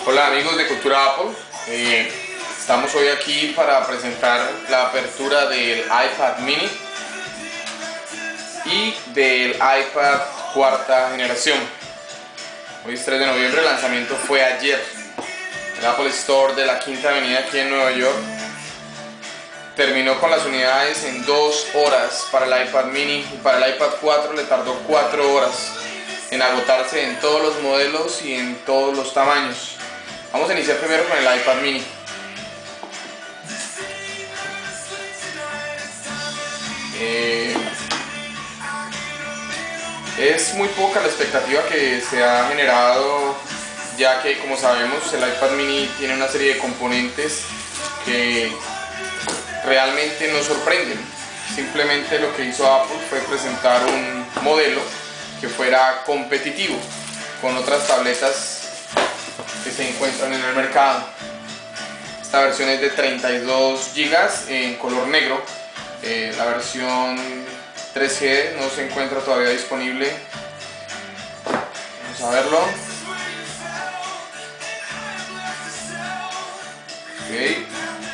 Hola amigos de Cultura Apple, estamos hoy aquí para presentar la apertura del iPad mini y del iPad cuarta generación. Hoy es 3 de noviembre, el lanzamiento fue ayer. El Apple Store de la Quinta Avenida aquí en Nueva York terminó con las unidades en 2 horas para el iPad mini, y para el iPad 4 le tardó 4 horas en agotarse en todos los modelos y en todos los tamaños. Vamos a iniciar primero con el iPad mini. Es muy poca la expectativa que se ha generado, ya que, como sabemos, el iPad mini tiene una serie de componentes que realmente nos sorprenden. Simplemente lo que hizo Apple fue presentar un modelo que fuera competitivo con otras tabletas que se encuentran en el mercado. Esta versión es de 32 GB en color negro. La versión 3G no se encuentra todavía disponible. Vamos a verlo. Okay.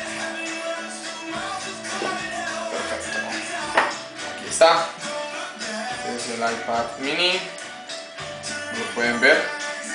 Perfecto. Aquí está. Este es el iPad mini. Lo pueden ver.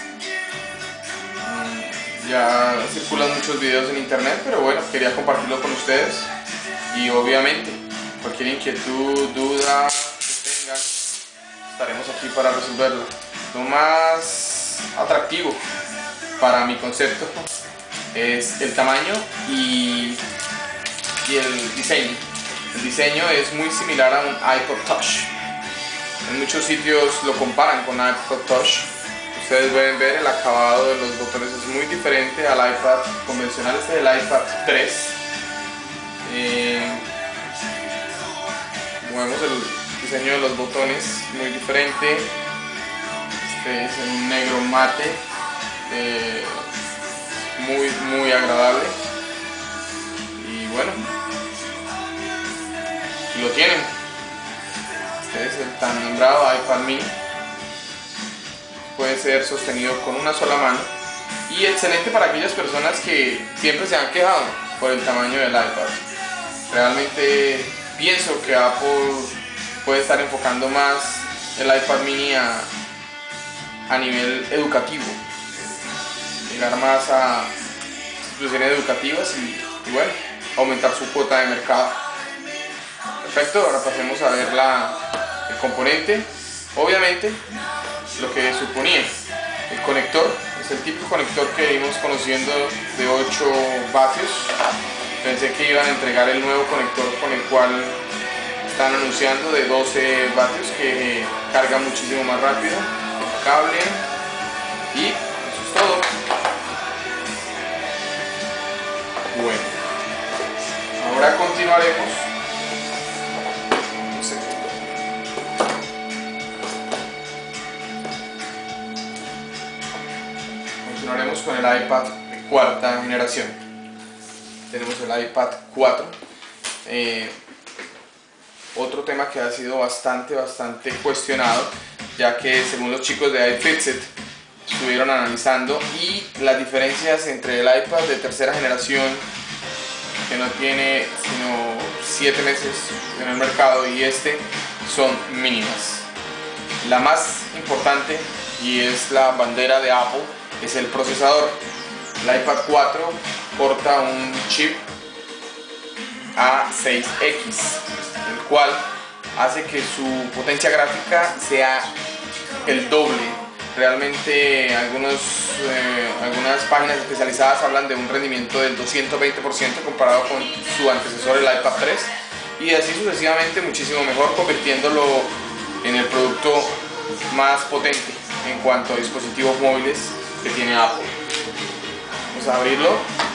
Ya circulan muchos videos en internet, pero bueno, quería compartirlo con ustedes. Y obviamente, cualquier inquietud, duda que tengan, estaremos aquí para resolverlo. Lo más atractivo para mi concepto es el tamaño y el diseño. El diseño es muy similar a un iPod Touch. En muchos sitios lo comparan con iPod Touch. Ustedes pueden ver el acabado de los botones es muy diferente al iPad convencional. Este es el iPad 3. Movemos el diseño de los botones, muy diferente. Este es en un negro mate, muy agradable. Y bueno, aquí lo tienen. Este es el tan nombrado iPad mini. Puede ser sostenido con una sola mano y excelente para aquellas personas que siempre se han quejado por el tamaño del iPad. Realmente pienso que Apple puede estar enfocando más el iPad mini a nivel educativo, llegar más a instituciones educativas y bueno, aumentar su cuota de mercado. Perfecto, ahora pasemos a ver el componente. Obviamente, lo que suponía el conector es el tipo de conector que venimos conociendo de 8 vatios. Pensé que iban a entregar el nuevo conector con el cual están anunciando de 12 vatios que carga muchísimo más rápido el cable, y eso es todo. Bueno, ahora continuaremos. Continuaremos con el iPad de cuarta generación. Tenemos el iPad 4. Otro tema que ha sido bastante cuestionado, ya que según los chicos de iFixit estuvieron analizando, y las diferencias entre el iPad de tercera generación, que no tiene sino 7 meses en el mercado, y este son mínimas. La más importante, y es la bandera de Apple, es el procesador. El iPad 4 porta un chip A6X, el cual hace que su potencia gráfica sea el doble. Realmente algunas páginas especializadas hablan de un rendimiento del 220% comparado con su antecesor, el iPad 3, y así sucesivamente, muchísimo mejor, convirtiéndolo en el producto más potente en cuanto a dispositivos móviles que tiene Apple. Vamos a abrirlo.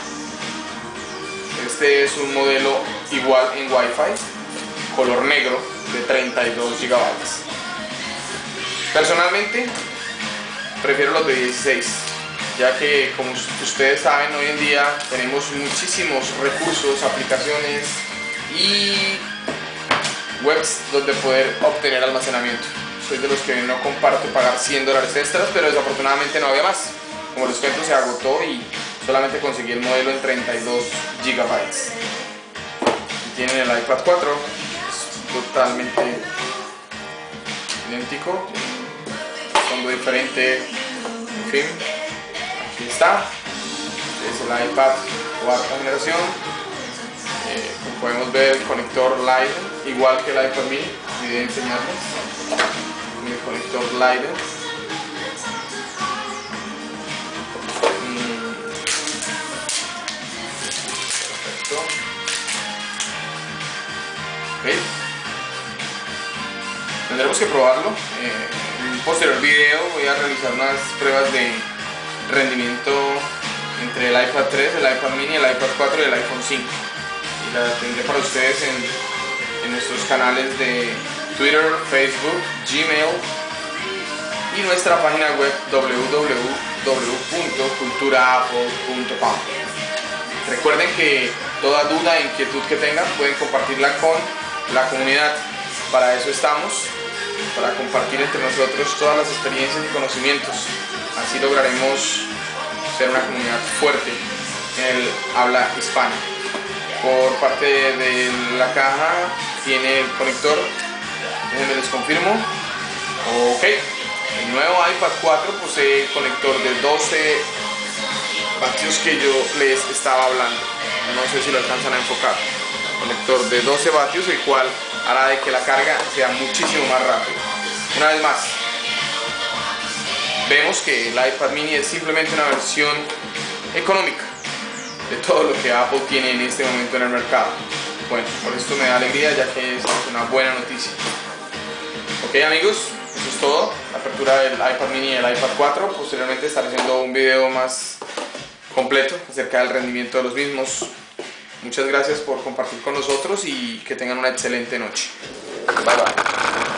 Este es un modelo igual en Wi-Fi, color negro, de 32 GB. Personalmente prefiero los de 16, ya que, como ustedes saben, hoy en día tenemos muchísimos recursos, aplicaciones y webs donde poder obtener almacenamiento. Soy de los que no comparto pagar $100 extras, pero desafortunadamente no había más. como les cuento, se agotó y solamente conseguí el modelo en 32 GB. Tienen el iPad 4, es totalmente idéntico, fondo diferente, en fin, aquí está, es el iPad cuarta generación. Como podemos ver, el conector Lightning, igual que el iPad mini, olvidé enseñarles el conector Lightning. Perfecto. Okay. Tendremos que probarlo. En un posterior video voy a realizar unas pruebas de rendimiento entre el iPad 3, el iPad mini, el iPad 4 y el iPhone 5. Y la tendré para ustedes en nuestros canales de Twitter, Facebook, Gmail y nuestra página web www.culturaapple.com. Recuerden que toda duda e inquietud que tengan pueden compartirla con la comunidad. Para eso estamos, para compartir entre nosotros todas las experiencias y conocimientos. Así lograremos ser una comunidad fuerte en el habla hispana. Por parte de la caja tiene el conector, déjenme les confirmo. Ok, el nuevo iPad 4 posee el conector de 12 vatios que yo les estaba hablando. No sé si lo alcanzan a enfocar. Conector de 12 vatios, el cual hará de que la carga sea muchísimo más rápida. Una vez más, vemos que el iPad mini es simplemente una versión económica de todo lo que Apple tiene en este momento en el mercado. Bueno, por esto me da alegría, ya que es una buena noticia. Ok amigos, eso es todo, la apertura del iPad mini y el iPad 4. Posteriormente estaré haciendo un video más completo acerca del rendimiento de los mismos. Muchas gracias por compartir con nosotros y que tengan una excelente noche. Bye bye.